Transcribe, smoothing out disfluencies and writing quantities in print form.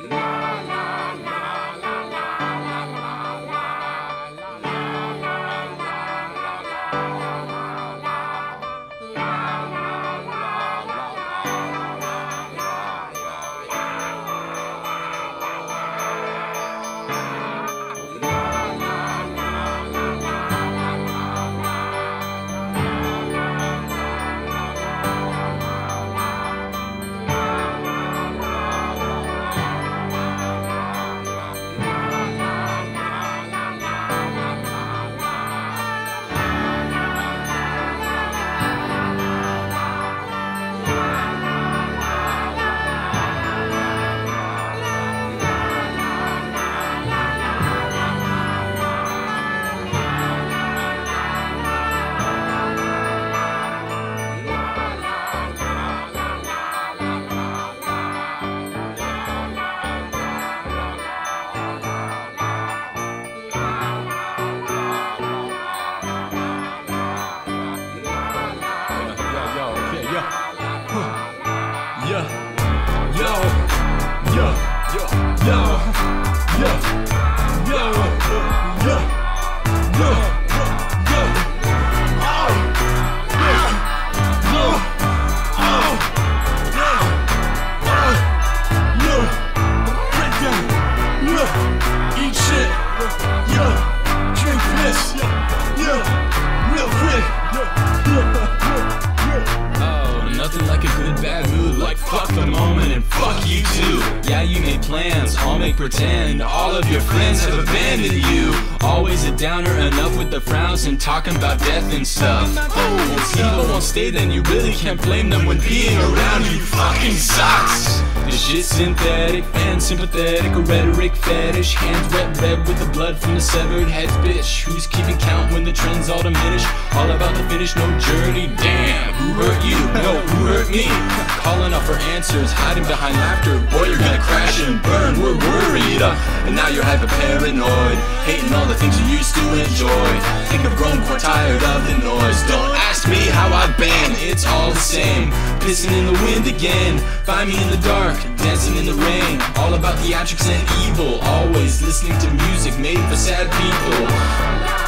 Nothing like a good bad mood, like fuck the moment and fuck you too. Yeah, you made plans, I'll make pretend all of your friends have abandoned you. Always a downer, enough with the frowns and talking about death and stuff. When people won't stay, then you really can't blame them when being around you fucking sucks. This shit's synthetic and sympathetic, a rhetoric fetish. Hands wet red with the blood from the severed heads, bitch. Who's keeping count when the trends all diminish? All about the finish, no journey. Damn, who hurt you? No, who hurt me? Calling out for answers, hiding behind laughter. Boy, you're gonna crash and burn, we're worried. And now you're hyper-paranoid, hating all the things you used to enjoy. Think I've grown quite tired of the noise. Don't ask me how I've been, it's all the same. Pissing in the wind again, find me in the dark, dancing in the rain. All about theatrics and evil, always listening to music made for sad people.